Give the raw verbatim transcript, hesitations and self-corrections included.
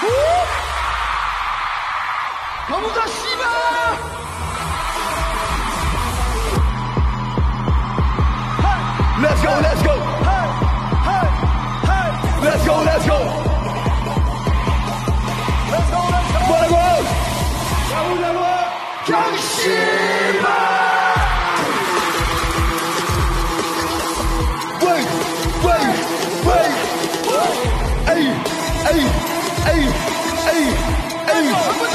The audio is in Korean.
가보자 씨발. Let's go, let's go. Let's go, let's go. 뭐라고? 가보자고. 경심아. Wait, wait, wait. Ay, ay, ay, ay, ay.